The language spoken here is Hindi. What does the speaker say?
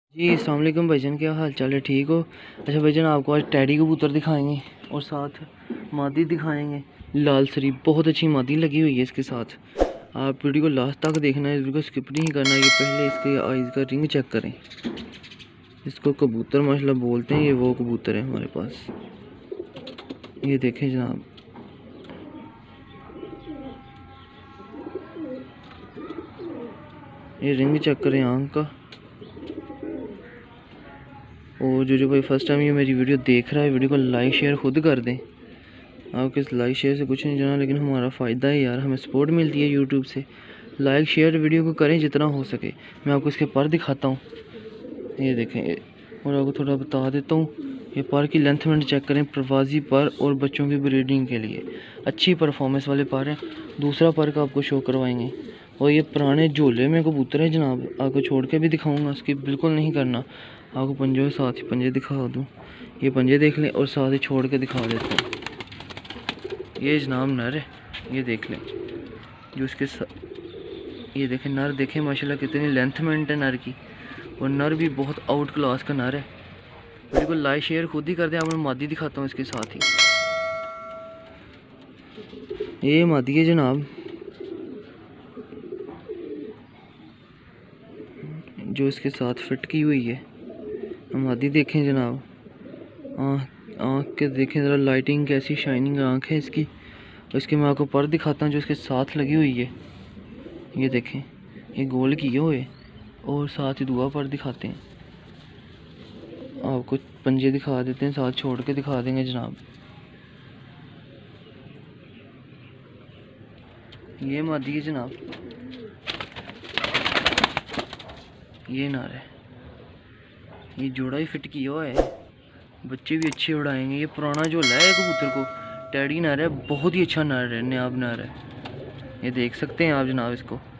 जी अस्सलाम वालेकुम भाईजान, क्या हाल चाल है? ठीक हो? अच्छा भाईजान, आपको आज टैडी कबूतर दिखाएंगे और साथ मादी दिखाएंगे। लाल सरी बहुत अच्छी मादी लगी हुई है इसके साथ। आप वीडियो को लास्ट तक देखना है, वीडियो को स्किप नहीं करना। ये पहले इसके आइज़ का रिंग चेक करें। इसको कबूतर माशाल्लाह बोलते हैं। ये वो कबूतर है हमारे पास, ये देखें जनाब। ये रिंग चेक करें आँख का। और जो भाई फर्स्ट टाइम ये मेरी वीडियो देख रहा है, वीडियो को लाइक शेयर खुद कर दें। आपके इस लाइक शेयर से कुछ नहीं जाना, लेकिन हमारा फ़ायदा है यार, हमें सपोर्ट मिलती है यूट्यूब से। लाइक शेयर वीडियो को करें जितना हो सके। मैं आपको इसके पर दिखाता हूँ, ये देखें। और आपको थोड़ा बता देता हूँ, ये पर की लेंथ में चेक करें। प्रवासी पर और बच्चों की ब्रीडिंग के लिए अच्छी परफॉर्मेंस वाले पर हैं। दूसरा पर का आपको शो करवाएंगे। और ये पुराने झोले में कबूतर है जनाब, आपको छोड़ के भी दिखाऊंगा, उसकी बिल्कुल नहीं करना। आपको पंजों के साथ ही पंजे दिखा दूँ, ये पंजे देख लें और साथ ही छोड़ के दिखा देता हूँ। ये जनाब नर है, ये देख लें जो इसके ये देखें नर, देखें माशाल्लाह कितनी लेंथ में है नर की। और नर भी बहुत आउट क्लास का नर है। बिल्कुल लाइक शेयर खुद ही कर दें। आपको मादी दिखाता हूँ इसके साथ ही। ये मादी है जनाब, जो इसके साथ फिट की हुई है। मादी देखें जनाब, आँख के देखें ज़रा, लाइटिंग कैसी शाइनिंग आँख है इसकी। और इसके मैं आपको पर दिखाता हूँ जो इसके साथ लगी हुई है। ये देखें, ये गोल किए हुए और साथ ही दुआ पर दिखाते हैं। आपको पंजे दिखा देते हैं, साथ छोड़ के दिखा देंगे जनाब। ये मादी है जनाब, ये नर है। ये जोड़ा ही फिट किया हुआ है, बच्चे भी अच्छे उड़ाएंगे। ये पुराना झोला है कबूतर को, टैडी नर है, बहुत ही अच्छा नर है, नायाब नर है। ये देख सकते हैं आप जनाब इसको।